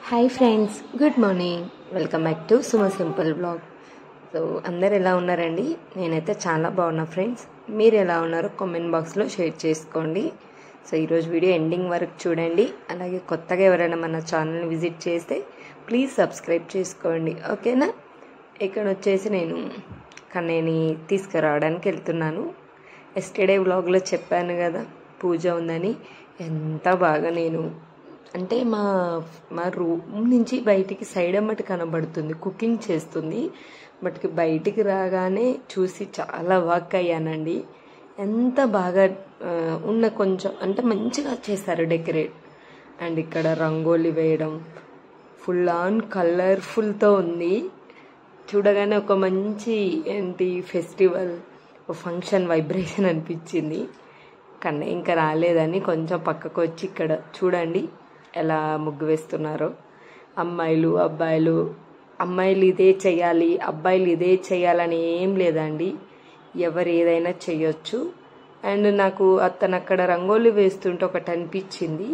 Hi friends, good morning. Welcome back to Suma simple blog. So అందరు ఎలా ఉన్నారండి? నేనైతే చాలా బాగున్నా ఫ్రెండ్స్. మీరు ఎలా ఉన్నారో కామెంట్ బాక్స్లో షేర్ చేసుకోండి. సో ఈరోజు వీడియో ఎండింగ్ వరకు చూడండి. అలాగే కొత్తగా ఎవరైనా మన ఛానల్ని విజిట్ చేస్తే ప్లీజ్ సబ్స్క్రైబ్ చేసుకోండి, ఓకేనా? ఇక్కడ వచ్చేసి నేను కన్నయ్యని తీసుకురావడానికి వెళ్తున్నాను. ఎస్టర్డే వ్లాగ్లో చెప్పాను కదా పూజ ఉందని. ఎంత బాగా నేను అంటే మా రూమ్ నుంచి బయటికి సైడ్ అమ్మటి కనబడుతుంది, కుకింగ్ చేస్తుంది. బట్ బయటికి రాగానే చూసి చాలా వాక్ అయ్యానండి. ఎంత బాగా ఉన్న కొంచెం అంటే మంచిగా చేశారు డెకరేట్. అండ్ ఇక్కడ రంగోలి వేయడం ఫుల్ ఆన్ కలర్ఫుల్తో ఉంది. చూడగానే ఒక మంచి ఫెస్టివల్ ఫంక్షన్ వైబ్రేషన్ అనిపించింది. కన్నా ఇంకా రాలేదని కొంచెం పక్కకు వచ్చి ఇక్కడ చూడండి ఎలా ముగ్గు వేస్తున్నారో. అమ్మాయిలు అబ్బాయిలు, అమ్మాయిలు ఇదే చెయ్యాలి అబ్బాయిలు ఇదే చెయ్యాలని ఏం లేదండి, ఎవరు ఏదైనా చెయ్యొచ్చు. అండ్ నాకు అతను అక్కడ రంగోలి వేస్తుంటే ఒకటి అనిపించింది,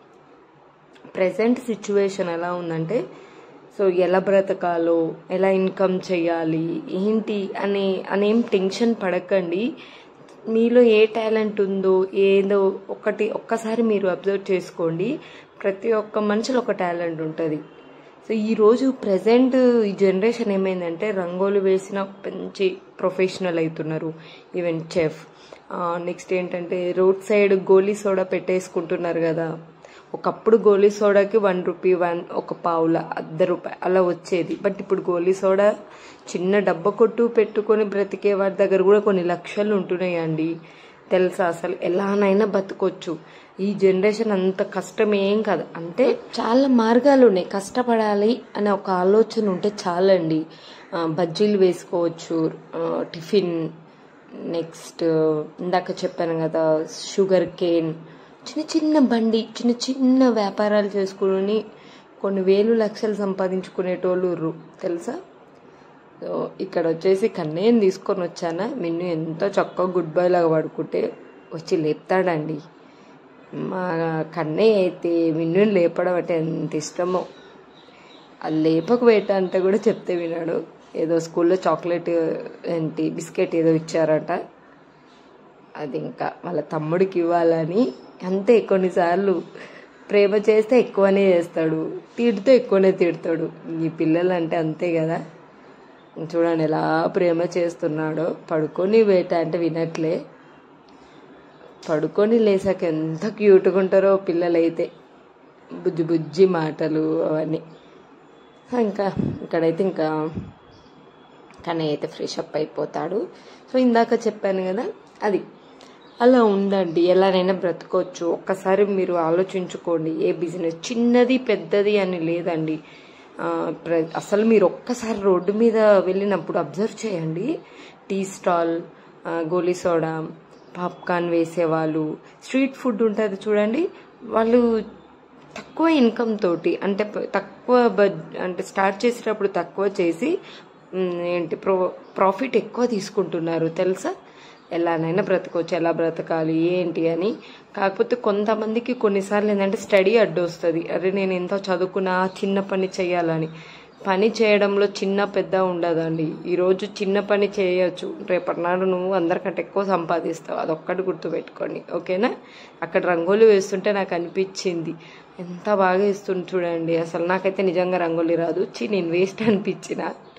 ప్రజెంట్ సిచ్యువేషన్ ఎలా ఉందంటే సో ఎలా బ్రతకాలో, ఎలా ఇన్కమ్ చేయాలి ఏంటి అనేం టెన్షన్ పడకండి. మీలో ఏ టాలెంట్ ఉందో ఏదో ఒక్కసారి మీరు అబ్జర్వ్ చేసుకోండి. ప్రతి ఒక్క మనిషిలో ఒక టాలెంట్ ఉంటుంది. సో ఈరోజు ప్రజెంట్ ఈ జనరేషన్ ఏమైందంటే రంగోలు వేసిన మంచి ప్రొఫెషనల్ అవుతున్నారు. Even chef. నెక్స్ట్ ఏంటంటే రోడ్ సైడ్ గోలీ సోడా పెట్టేసుకుంటున్నారు కదా. ఒకప్పుడు గోలీ సోడాకి ₹1, ఒక పావుల ₹1 అలా వచ్చేది. బట్ ఇప్పుడు గోలీ సోడా చిన్న డబ్బా కొట్టు పెట్టుకొని బ్రతికే వారి దగ్గర కూడా కొన్ని లక్షలు ఉంటున్నాయండి. తెలుసా? అసలు ఎలానైనా బతకొచ్చు. ఈ జనరేషన్ అంత కష్టం ఏం కాదు. అంటే చాలా మార్గాలు ఉన్నాయి, కష్టపడాలి అనే ఒక ఆలోచన ఉంటే చాలండి. బజ్జీలు వేసుకోవచ్చు, టిఫిన్, నెక్స్ట్ ఇందాక చెప్పాను కదా షుగర్ కేన్, చిన్న బండి, చిన్న వ్యాపారాలు చేసుకుని కొన్ని వేలు లక్షలు సంపాదించుకునేటోళ్ళు తెలుసా? సో ఇక్కడ వచ్చేసి కన్నయ్యని తీసుకొని వచ్చానా. మిన్ను ఎంతో చక్కగా గుడ్ బై లాగా పడుకుంటే వచ్చి లేపుతాడండి. మా కన్నయ్య అయితే మిన్నుని లేపడం అంటే ఎంత ఇష్టమో. అది లేపకపోయేట అంటే కూడా చెప్తే వినాడు. ఏదో స్కూల్లో చాక్లెట్ బిస్కెట్ ఏదో ఇచ్చారట, అది ఇంకా వాళ్ళ తమ్ముడికి ఇవ్వాలని. అంతే, కొన్నిసార్లు ప్రేమ చేస్తే ఎక్కువనే చేస్తాడు, తిడితే ఎక్కువనే తిడతాడు. ఈ పిల్లలు అంటే అంతే కదా. చూడండి ఎలా ప్రేమ చేస్తున్నాడో. పడుకొని వేట అంటే వినట్లే, పడుకొని లేసాక ఎంత క్యూట్గా ఉంటారో పిల్లలైతే. బుజ్జి మాటలు అవన్నీ. ఇంకా ఇక్కడైతే ఇంకా కన్నయ్య అయితే ఫ్రెష్ అప్ అయిపోతాడు. సో ఇందాక చెప్పాను కదా, అది అలా ఉందండి. ఎలానైనా బ్రతకొచ్చు. ఒక్కసారి మీరు ఆలోచించుకోండి. ఏ బిజినెస్ చిన్నది పెద్దది అని లేదండి. అసలు మీరు ఒక్కసారి రోడ్డు మీద వెళ్ళినప్పుడు అబ్జర్వ్ చేయండి. టీ స్టాల్, గోలీ సోడా, పాప్కార్న్ వేసేవాళ్ళు, స్ట్రీట్ ఫుడ్ ఉంటుంది చూడండి. వాళ్ళు తక్కువ ఇన్కమ్ తోటి అంటే అంటే స్టార్ట్ చేసేటప్పుడు తక్కువ చేసి ప్రాఫిట్ ఎక్కువ తీసుకుంటున్నారు. తెలుసా? ఎలానైనా బ్రతకొచ్చు, ఎలా బ్రతకాలి ఏంటి అని. కాకపోతే కొంతమందికి కొన్నిసార్లు ఏంటంటే స్టడీ అడ్డు వస్తుంది. అరే నేను ఎంతో చదువుకున్నా చిన్న పని చేయాలని. పని చేయడంలో చిన్న పెద్ద ఉండదండి. ఈరోజు చిన్న పని చేయొచ్చు, రేపటి నాడు నువ్వు అందరికంటే ఎక్కువ సంపాదిస్తావు. అదొక్కటి గుర్తుపెట్టుకోండి, ఓకేనా? అక్కడ రంగోలి వేస్తుంటే నాకు అనిపించింది ఎంత బాగా వేస్తుంది చూడండి. అసలు నాకైతే నిజంగా రంగోలి రాదు, నేను వేస్ట్ అనిపించిన.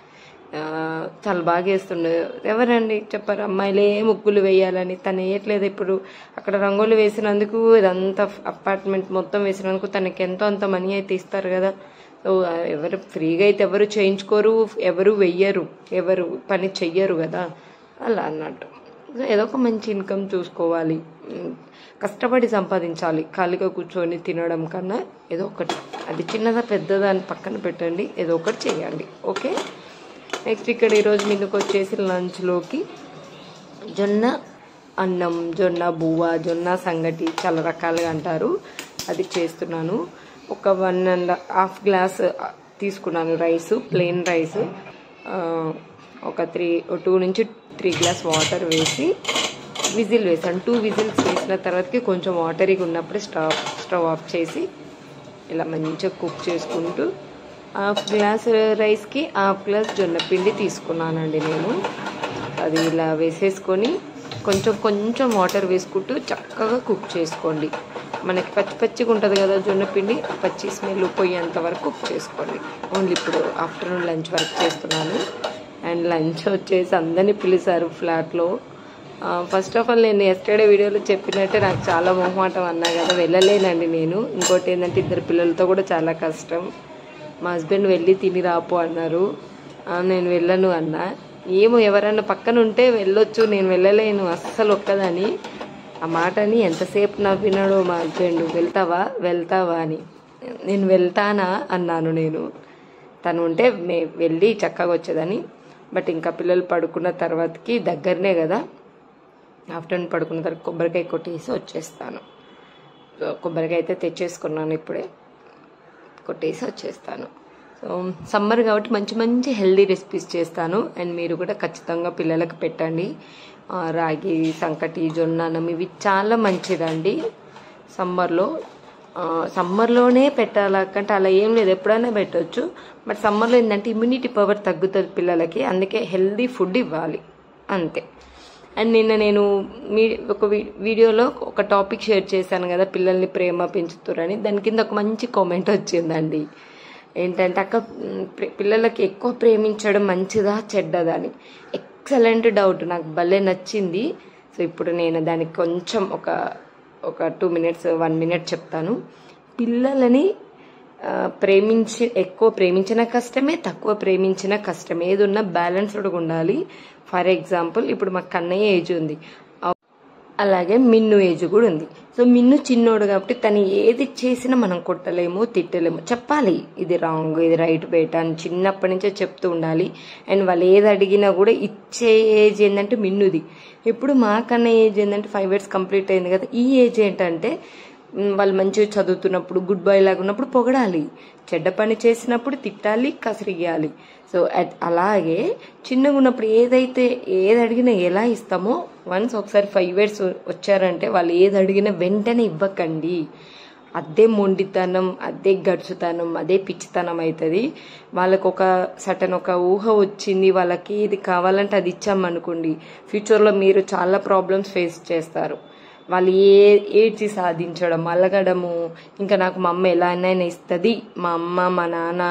చాలా బాగా వేస్తుండే. ఎవరండి చెప్పారు అమ్మాయిలే ముగ్గులు వేయాలని? తను వేయట్లేదు. ఇప్పుడు అక్కడ రంగోలి వేసినందుకు, ఇదంతా అపార్ట్మెంట్ మొత్తం వేసినందుకు తనకి ఎంతో అంత మనీ అయితే ఇస్తారు కదా. సో ఎవరు ఫ్రీగా అయితే ఎవరు చేయించుకోరు, ఎవరు వెయ్యరు, ఎవరు పని చెయ్యరు కదా. అలా అన్నట్టు ఏదో ఒక మంచి ఇన్కమ్ చూసుకోవాలి, కష్టపడి సంపాదించాలి. ఖాళీగా కూర్చొని తినడం కన్నా ఏదో ఒకటి, అది చిన్నదా పెద్దదా అని పక్కన పెట్టండి, ఏదో ఒకటి చేయండి, ఓకే? నెక్స్ట్ ఇక్కడ ఈరోజు మీదకి వచ్చేసి లంచ్లోకి జొన్న అన్నం, జొన్న బువ్వ, జొన్న సంగటి చాలా రకాలుగా అంటారు, అది చేస్తున్నాను. ఒక 1.5 గ్లాస్ తీసుకున్నాను రైస్, ప్లెయిన్ రైస్. ఒక 2 నుంచి 3 గ్లాస్ వాటర్ వేసి విజిల్ వేసాను. 2 విజిల్స్ వేసిన తర్వాతకి కొంచెం వాటరీగా ఉన్నప్పుడు స్టవ్ ఆఫ్ చేసి ఇలా మంచిగా కుక్ చేసుకుంటూ హాఫ్ గ్లాస్ రైస్కి హాఫ్ గ్లాస్ జొన్న పిండి తీసుకున్నానండి నేను. అది ఇలా వేసేసుకొని కొంచెం కొంచెం వాటర్ వేసుకుంటూ చక్కగా కుక్ చేసుకోండి. మనకి పచ్చి పచ్చిగా ఉంటుంది కదా జొన్న పిండి, పచ్చి స్మెల్ పోయేంత వరకు కుక్ చేసుకోండి. ఓన్లీ ఇప్పుడు ఆఫ్టర్నూన్ లంచ్ వర్క్ చేస్తున్నాను. అండ్ లంచ్ వచ్చేసి అందరినీ పిలిచారు ఫ్లాట్లో. ఫస్ట్ ఆఫ్ ఆల్ నేను ఎస్టర్డే వీడియోలో చెప్పినట్టే నాకు చాలా మొహమాటం అన్నా కదా, వెళ్ళలేనండి నేను. ఇంకోటి ఏంటంటే ఇద్దరు పిల్లలతో కూడా చాలా కష్టం. మా హస్బెండ్ వెళ్ళి తిని రాపో అన్నారు. నేను వెళ్ళను అన్నా. ఏమో ఎవరన్నా పక్కన ఉంటే వెళ్ళొచ్చు, నేను వెళ్ళలేను అస్సలు ఒక్కదని. ఆ మాటని ఎంతసేపు నవ్వినాడో మా హస్బెండ్, వెళ్తావా అని. నేను వెళ్తానా అన్నాను నేను. తను ఉంటే వెళ్ళి చక్కగా వచ్చేదని. బట్ ఇంకా పిల్లలు పడుకున్న తర్వాతకి దగ్గరనే కదా, ఆఫ్టర్నూన్ పడుకున్న తర్వాత కొబ్బరికాయ కొట్టేసి వచ్చేస్తాను. కొబ్బరికాయ అయితే తెచ్చేసుకున్నాను, ఇప్పుడే కొట్టేసి వచ్చేస్తాను. సో సమ్మర్ కాబట్టి మంచి మంచి హెల్దీ రెసిపీస్ చేస్తాను. అండ్ మీరు కూడా ఖచ్చితంగా పిల్లలకు పెట్టండి. రాగి సంకటి, జొన్న అన్నం ఇవి చాలా మంచిదండి సమ్మర్లోనే పెట్టాలంటే అలా ఏం లేదు, ఎప్పుడైనా పెట్టవచ్చు. బట్ సమ్మర్లో ఏంటంటే ఇమ్యూనిటీ పవర్ తగ్గుతుంది పిల్లలకి, అందుకే హెల్దీ ఫుడ్ ఇవ్వాలి అంతే. అండ్ నిన్న నేను ఒక వీడియోలో ఒక టాపిక్ షేర్ చేశాను కదా, పిల్లల్ని ప్రేమ పెంచుతారని. దాని కింద ఒక మంచి కామెంట్ వచ్చిందండి. ఏంటంటే అక్క, పిల్లలకి ఎక్కువ ప్రేమించడం మంచిదా చెడ్డదా అని. ఎక్సలెంట్ డౌట్, నాకు భలే నచ్చింది. సో ఇప్పుడు నేను దానికి కొంచెం ఒక 2 minutes 1 minute చెప్తాను. పిల్లలని ఎక్కువ ప్రేమించిన కష్టమే, తక్కువ ప్రేమించిన కష్టమే. ఏది ఉన్నా బ్యాలెన్స్డ్గా ఉండాలి. ఫర్ ఎగ్జాంపుల్ ఇప్పుడు మా కన్నయ్య ఏజ్ ఉంది, అలాగే మిన్ను ఏజ్ కూడా ఉంది. సో మిన్ను చిన్నోడు కాబట్టి తను ఏది చేసినా మనం కొట్టలేము, తిట్టలేము, చెప్పాలి ఇది రాంగ్ ఇది రైట్ బేట అని చిన్నప్పటి నుంచే చెప్తూ ఉండాలి. అండ్ వాళ్ళు ఏది అడిగినా కూడా ఇచ్చే ఏజ్ ఏంటంటే మిన్నుది. ఇప్పుడు మా కన్నయ్య ఏజ్ ఏంటంటే 5 years కంప్లీట్ అయింది కదా. ఈ ఏజ్ ఏంటంటే వాళ్ళు మంచిగా చదువుతున్నప్పుడు, గుడ్ బాయ్ లాగా ఉన్నప్పుడు పొగడాలి, చెడ్డ పని చేసినప్పుడు తిట్టాలి, కసిరియాలి. సో అలాగే చిన్నగా ఉన్నప్పుడు ఏది అడిగినా ఎలా ఇస్తామో, వన్స్ ఒకసారి 5 years వచ్చారంటే వాళ్ళు ఏది అడిగినా వెంటనే ఇవ్వకండి. అదే మొండితనం, అదే గడుచుతనం, అదే పిచ్చితనం అవుతుంది. వాళ్ళకు ఒక ఊహ వచ్చింది, వాళ్ళకి ఏది కావాలంటే అది ఇచ్చామనుకోండి, ఫ్యూచర్లో మీరు చాలా ప్రాబ్లమ్స్ ఫేస్ చేస్తారు. వాళ్ళు ఏడ్చి సాధించడం, అలగడము, ఇంకా నాకు మా అమ్మ ఎలా అయినా ఇస్తుంది, మా అమ్మ మా నాన్న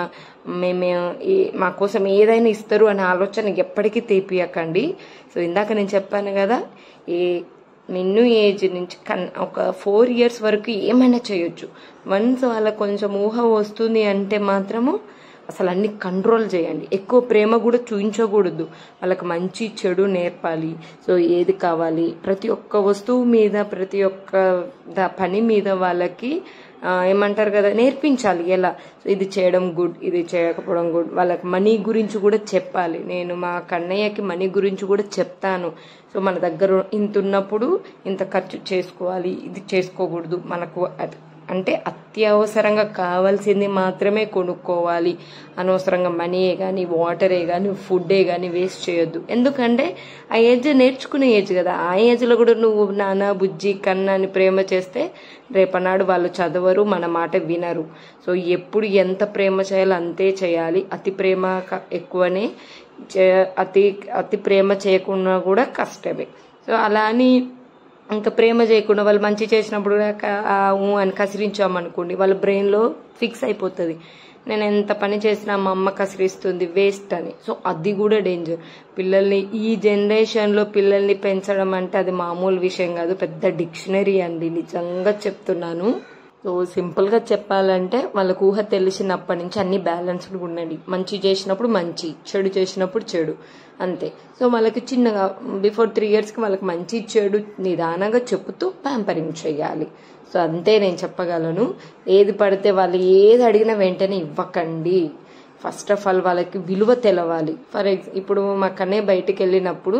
మా కోసం ఏదైనా ఇస్తారు అనే ఆలోచన ఎప్పటికీ తెప్పియకండి. సో ఇందాక నేను చెప్పాను కదా, మిన్ను ఏజ్ నుంచి ఒక 4 years వరకు ఏమైనా చేయొచ్చు. వన్స్ వాళ్ళకి కొంచెం ఊహ వస్తుంది అంటే మాత్రము అసలు అన్ని కంట్రోల్ చేయండి. ఎక్కువ ప్రేమ కూడా చూపించకూడదు, వాళ్ళకి మంచి చెడు నేర్పాలి. సో ఏది కావాలి, ప్రతి ఒక్క వస్తువు మీద, ప్రతి ఒక్క పని మీద వాళ్ళకి ఏమంటారు కదా నేర్పించాలి ఎలా. సో ఇది చేయడం గుడ్, ఇది చేయకపోవడం గుడ్. వాళ్ళకి మనీ గురించి కూడా చెప్పాలి. నేను మా కన్నయ్యకి మనీ గురించి కూడా చెప్తాను. సో మన దగ్గర ఇంత ఉన్నప్పుడు ఇంత ఖర్చు చేసుకోవాలి, ఇది చేసుకోకూడదు, మనకు అంటే అత్యవసరంగా కావాల్సింది మాత్రమే కొనుక్కోవాలి. అనవసరంగా మనీయే కానీ, వాటరే కానీ, ఫుడ్డే కానీ వేస్ట్ చేయొద్దు. ఎందుకంటే ఆ ఏజ్ నేర్చుకునే ఏజ్ కదా. ఆ ఏజ్లో కూడా నువ్వు నాన్న బుజ్జి కన్నా అని ప్రేమ చేస్తే రేపనాడు వాళ్ళు చదవరు, మన మాట వినరు. సో ఎప్పుడు ఎంత ప్రేమ చేయాలో అంతే చేయాలి. అతి ప్రేమ ఎక్కువనే, అతి ప్రేమ చేయకుండా కూడా కష్టమే. సో అలా అని ఇంకా ప్రేమ చేయకుండా వాళ్ళు మంచి చేసినప్పుడు అని కసిరించామనుకోండి, వాళ్ళ బ్రెయిన్లో ఫిక్స్ అయిపోతుంది, నేను ఎంత పని చేసినా మా అమ్మ కసిరిస్తుంది, వేస్ట్ అని. సో అది కూడా డేంజర్. పిల్లల్ని ఈ జనరేషన్లో పిల్లల్ని పెంచడం అంటే అది మామూలు విషయం కాదు, పెద్ద డిక్షనరీ అండి, నిజంగా చెప్తున్నాను. సో సింపుల్గా చెప్పాలంటే వాళ్ళకు ఊహ తెలిసినప్పటి నుంచి అన్ని బ్యాలెన్స్డ్గా ఉండండి. మంచి చేసినప్పుడు మంచి, చెడు చేసినప్పుడు చెడు, అంతే. సో వాళ్ళకి చిన్నగా బిఫోర్ 3 yearsకి వాళ్ళకి మంచి చెడు నిదానంగా చెబుతూ ప్యాంపరింగ్ చేయాలి. సో అంతే నేను చెప్పగలను. ఏది పడితే వాళ్ళు ఏది అడిగినా వెంటనే ఇవ్వకండి. ఫస్ట్ ఆఫ్ ఆల్ వాళ్ళకి విలువ తెలవాలి. ఇప్పుడు మా కన్నయ్య బయటికి వెళ్ళినప్పుడు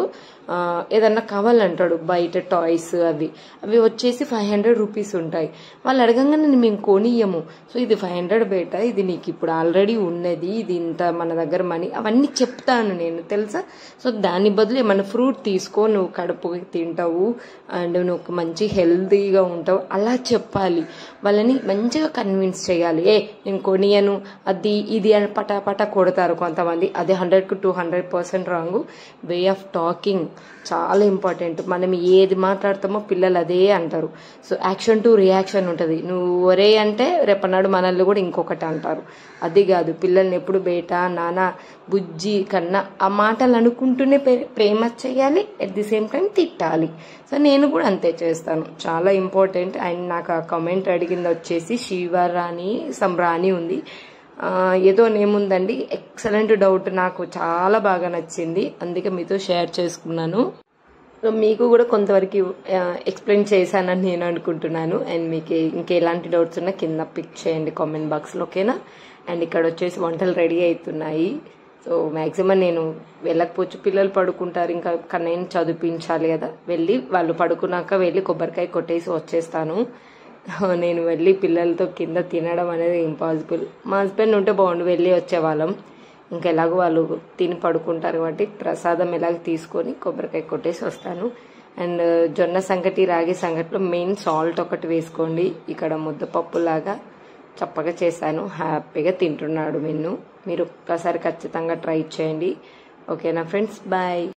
ఏదన్నా కావాలంటాడు బయట టాయ్స్ అవి వచ్చేసి 500 రూపీస్ ఉంటాయి. వాళ్ళు అడగంగానే మేము కొనియము. సో ఇది 500 బేట, ఇది నీకు ఇప్పుడు ఆల్రెడీ ఉన్నది, ఇది ఇంత మన దగ్గర మనీ అవన్నీ చెప్తాను నేను తెలుసా. సో దాని బదులు ఏమన్నా ఫ్రూట్ తీసుకో, నువ్వు కడుపుకి తింటావు అండ్ నువ్వు మంచి హెల్తీగా ఉంటావు అలా చెప్పాలి. వాళ్ళని మంచిగా కన్విన్స్ చేయాలి. నేను కొనియను అది ఇది అని పటాపటా కొడతారు కొంతమంది. అది 100కు 200% రాంగ్. వే ఆఫ్ టాకింగ్ చాలా ఇంపార్టెంట్. మనం ఏది మాట్లాడతామో పిల్లలు అదే అంటారు. సో యాక్షన్ టు రియాక్షన్ ఉంటుంది. నువ్వు ఒరే అంటే రేపన్నాడు మనల్ని కూడా ఇంకొకటి అంటారు. అది కాదు, పిల్లల్ని ఎప్పుడు బేటా నాన్న బుజ్జి కన్నా ఆ మాటలు అనుకుంటూనే ప్రేమ చేయాలి, అట్ ది సేమ్ టైం తిట్టాలి. సో నేను కూడా అంతే చేస్తాను, చాలా ఇంపార్టెంట్. అండ్ నాకు ఆ కామెంట్ అడిగింది వచ్చేసి శివరాణి సంరాణి ఉంది, ఏదో నేముందండి. ఎక్సలెంట్ డౌట్, నాకు చాలా బాగా నచ్చింది, అందుకే మీతో షేర్ చేసుకున్నాను. సో మీకు కూడా కొంతవరకు ఎక్స్ప్లెయిన్ చేశానని నేను అనుకుంటున్నాను. అండ్ మీకు ఇంకెలాంటి డౌట్స్ ఉన్నా కింద పిక్ చేయండి కామెంట్ బాక్స్లో, ఓకేనా. అండ్ ఇక్కడ వచ్చేసి వంటలు రెడీ అవుతున్నాయి. సో మ్యాక్సిమం నేను వెళ్ళకపోవచ్చు, పిల్లలు పడుకుంటారు, ఇంకా నేను చదివించాలి కదా. వెళ్ళి వాళ్ళు పడుకున్నాక వెళ్ళి కొబ్బరికాయ కొట్టేసి వచ్చేస్తాను. నేను వెళ్ళి పిల్లలతో కింద తినడం అనేది ఇంపాసిబుల్. మా హస్బెండ్ ఉంటే బాగుండు, వెళ్ళి వచ్చేవాళ్ళం. ఇంకా ఎలాగో వాళ్ళు తిని పడుకుంటారు కాబట్టి ప్రసాదం ఎలాగ తీసుకొని కొబ్బరికాయ కొట్టేసి వస్తాను. అండ్ జొన్న సంగటి రాగి సంగటిలో మెయిన్ సాల్ట్ ఒకటి వేసుకోండి. ఇక్కడ ముద్దపప్పులాగా చప్పగా చేశాను, హ్యాపీగా తింటున్నాడు మిన్ను. మీరు ఒక్కసారి ఖచ్చితంగా ట్రై చేయండి, ఓకేనా ఫ్రెండ్స్. బాయ్.